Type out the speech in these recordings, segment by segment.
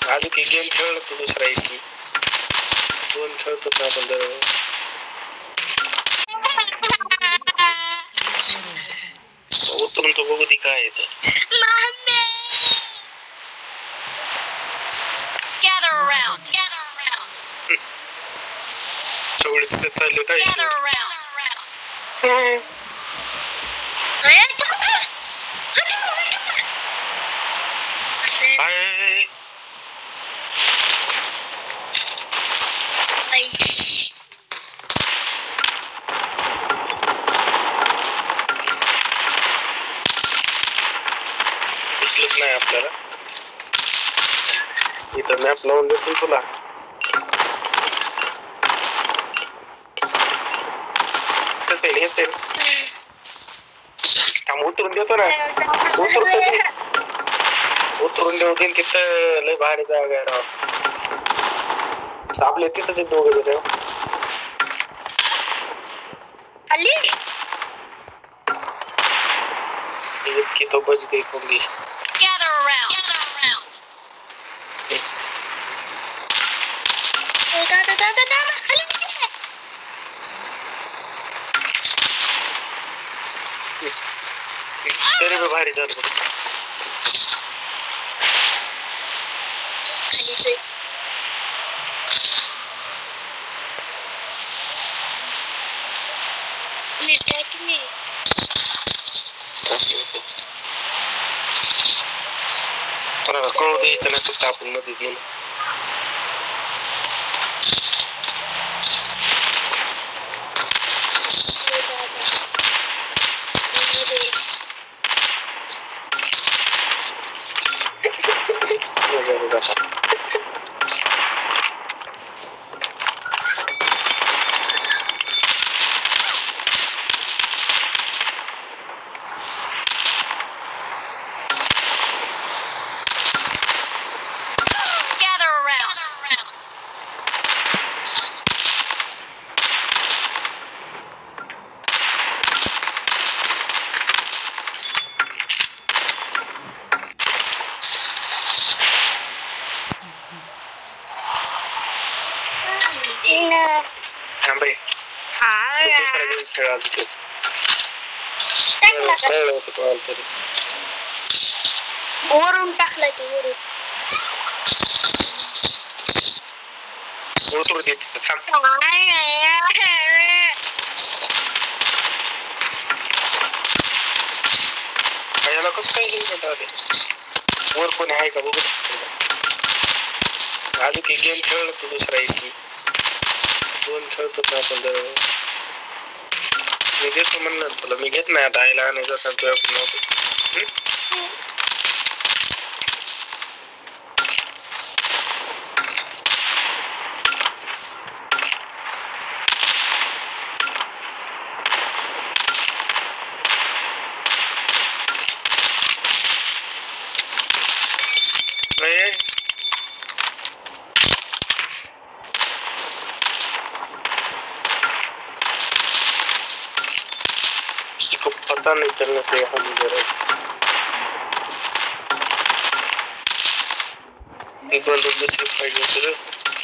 अजून काही गेम खेळलो तू दुसरा एसी 2 खेळतो ना आपण दरवेळेस उतरून तो बघू ती काय येतं सगळे तिथे चालले काय दिसलंच नाही आपल्याला इथं मॅप लावून देतो तुला कसं आहे हेच आहे उतरून देतो ना उतरून देऊ दिन तिथं लय भारी जागा आहे राव आपल्या तिथंच दोघं जण इतकी तो बच गई कोंगी तरी भी भारी झालं कळू द्यायचं नाही फक्त आपण मध्ये गेलो वरून टाकलाय ते वरून उतरू दे तिथं थांब याला कसं काय हेल्मेट आले वर कोणी आहे का बघू अजून काही गेम खेळलो तू दुसरा एसी 2 खेळतो ना आपण दरवेळेस मी देतो म्हणणार तुला मी घेत नाही आता आईला आणायचं आता तुझ्या पण नव्हतं को पता नहीं चलने से यहाँ गुजर एक बार दूसरी फाइट होती है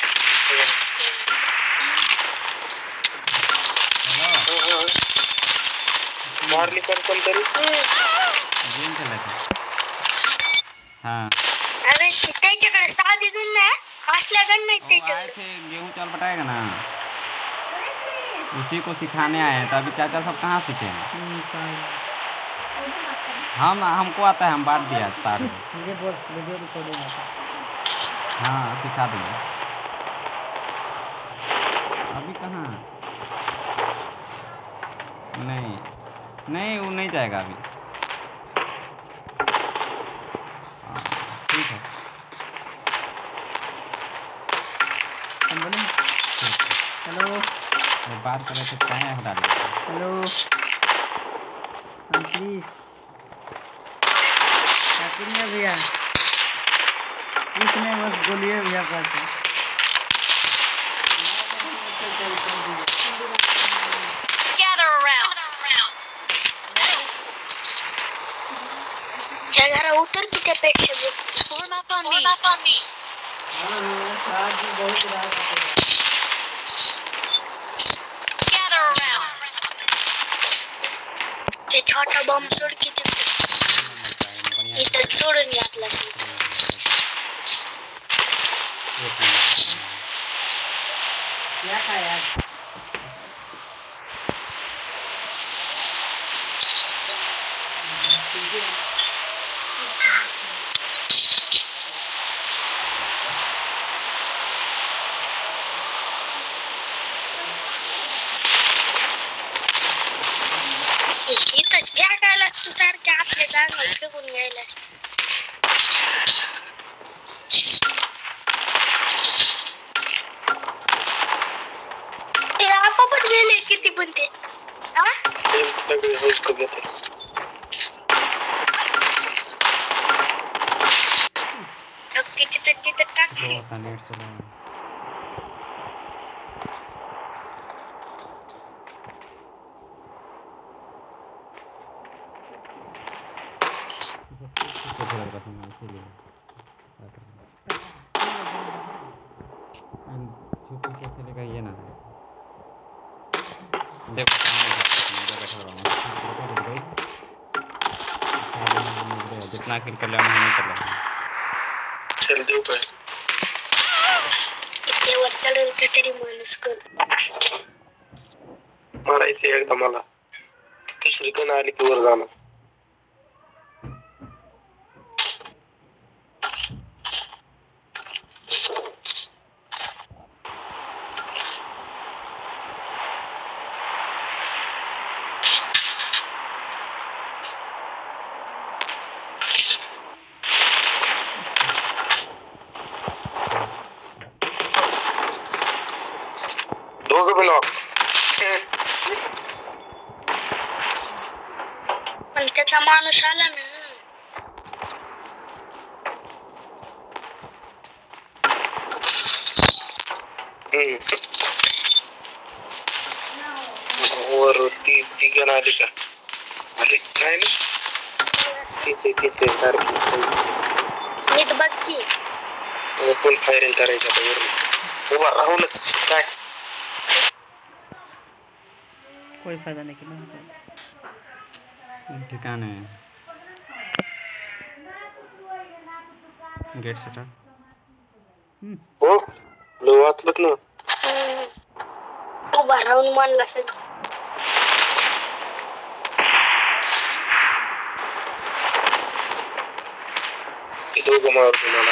मारली कोण तरी गेम खेळायचा हां अरे त्याच्याकडे साधी गन नाही असल्या गन नहीं त्याच्याकडे ऐसे गेहूं चावल पटाएगा ना उसी को सिखाने आए हैं तो अभी चाचा सब कहाँ सीखे हैं हमको आता है हम बांट दिया सारे वीडियो रिकॉर्डिंग हाँ सिखा देंगे अभी कहाँ नहीं वो नहीं जाएगा अभी ठीक है हेलो बात कर रहे थे क्या है हटा दो हेलो प्लीज क्या भैया कुछ नहीं बस बोलिए भैया पास जरा उतर की त्यापेक्षा Form up on me. Gather around. ते छोटा बॉम्ब सोड किती इथं सोडून घातला इथं फेकायला तू सारखे आपल्या जागावर फेकून घ्यायला ते आपोआपच गेले किती पण ते हा सगळे होस्ट घेते तिथं टाक जितना किल कर लिया नहीं कर लिया चल देऊ काय इतक्यावर चढवलं तरी माणूस कोण मारायचं एकदा मला दुसरी कण आली की वर जाणार दोघं पण पण त्याचा माणूस आला ना वर ती गण आली का आली नाही ना तिचे सारखी नीट बघ की कोण फायरिंग करायचं आता वरून उभा राहूनच काय कोई फायदा नहीं किया ठिकाण आहे गेट सेट हो लो वाचलत ना उभा राहून मानला सगळं दोघं मारतो मला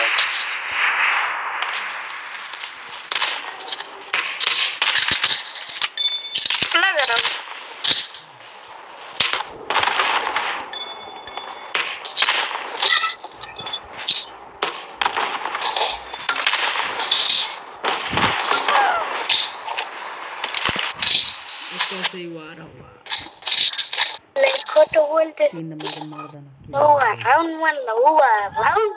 तुला जरा इसको से ही वार हुआ लय खोटं बोलते 3 नंबर को मार देना उभा राहून म्हणला उभा राहून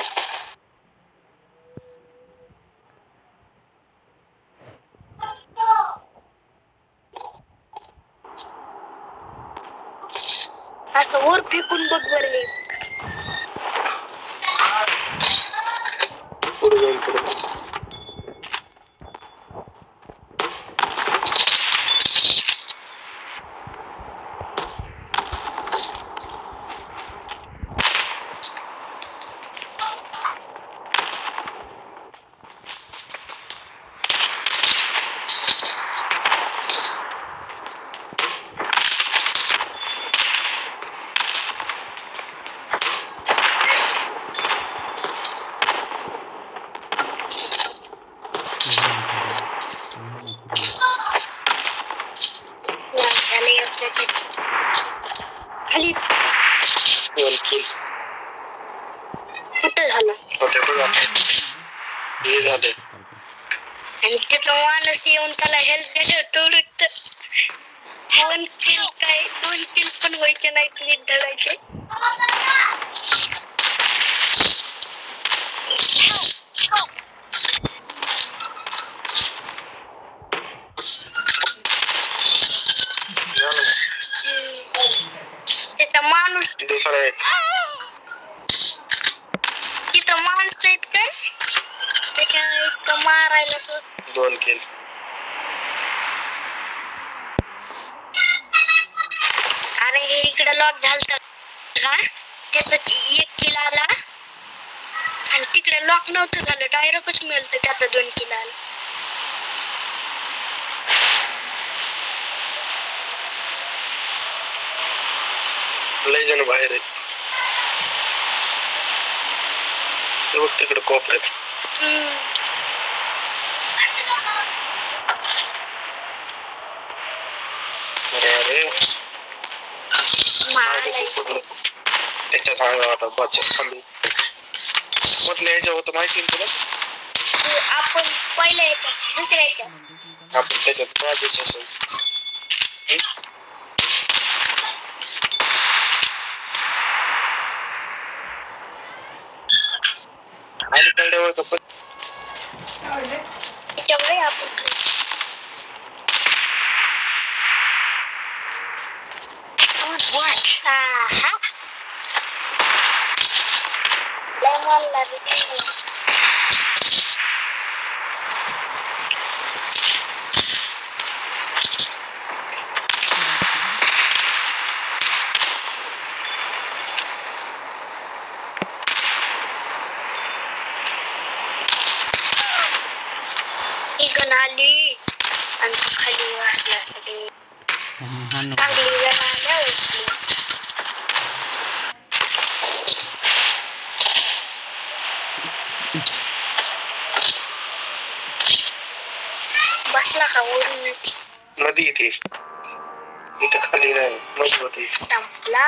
असं वर फेकून बघ बरं पुढे जाऊन पुढे झाले आपल्याचे खाली वन किल कुठं झालं होते बघा हे झाले आणि त्याचा माणूस येऊन त्याला हेल्प देतो तोडून 1 किल काय 2 किल पण व्हायचे नाहीत नीट धरायचे त्याचा माणूस दुसरा एक तिथं माणूस माणसं आहेत का त्याच्या इतकं मारायला 2 किल. अरे हे इकडे लॉक झालं का त्याचा 1 किल आला आणि तिकडे लॉक नव्हतं झालं डायरेक्टच मिळतं त्याचा 2 किल आला. लय जण बाहेर आहेत. ते बघ तिकडे कोपऱ्यात. अरे त्याच्या सांगा होता बचत खांबी कुठल्या ह्याच्या होतं माहिती ना तुला? आपण पहिल्या याच्यात दुसऱ्या याच्यात आपण त्याच्यात बाजूच असं अलीकडे होतं पण त्याच्यामुळे आपण आली आणि खाली वाचला सगळे चांगली गण आल्या बसला का वरून नदी इथे इथं खाली नाही मजबूत आहे. संपला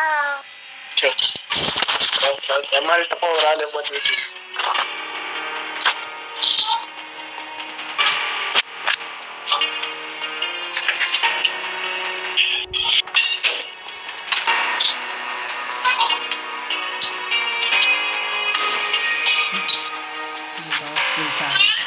मला टपावर आले मजबूती. किल